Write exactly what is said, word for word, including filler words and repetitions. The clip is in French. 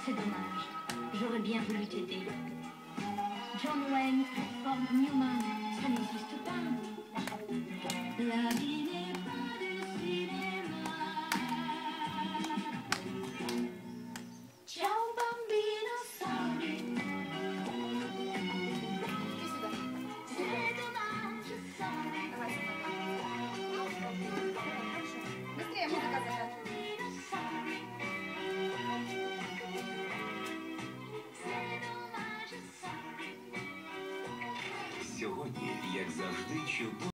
C'est dommage. J'aurais bien voulu t'aider. John Wayne, Ford Newman, ça n'existe pas. La vie n'est pas du cinéma. Ciao bambino, sorry. C'est dommage, sorry. Быстрее, музыка зажата. Сьогодні, як завжди, чудово.